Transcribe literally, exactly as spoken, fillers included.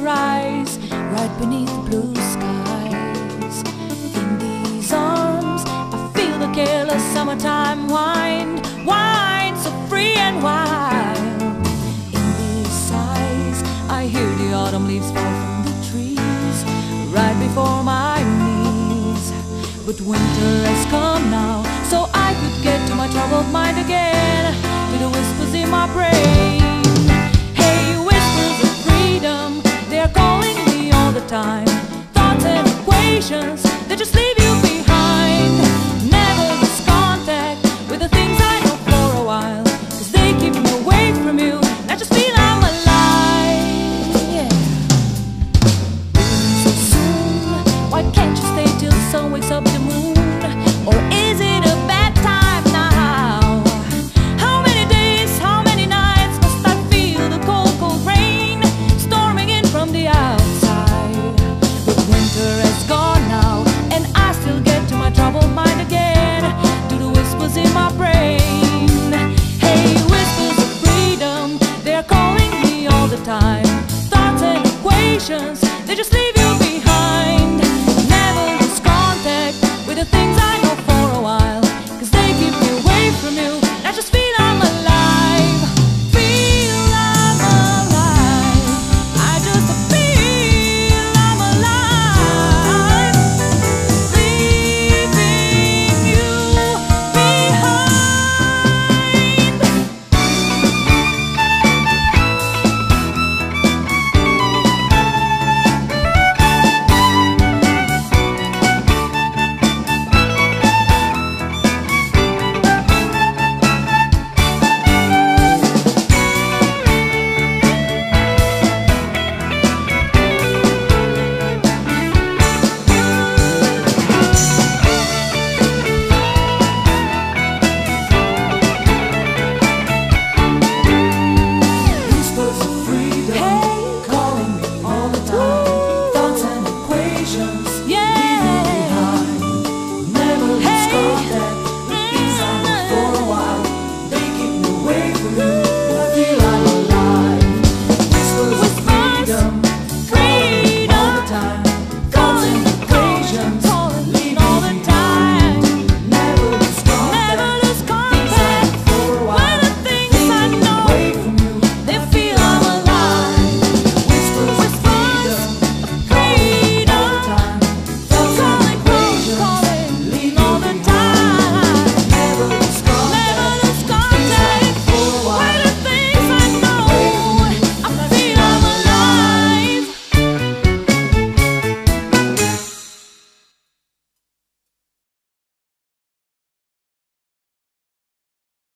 rise right beneath blue skies. In these arms I feel the careless summertime wind, wind so free and wild. In these sighs I hear the autumn leaves fall from the trees right before my knees. But winter has come now, so I could get to my troubled mind again, to the whispers in my brain. Hey, whispers of freedom, they're calling me all the time. Thoughts and equations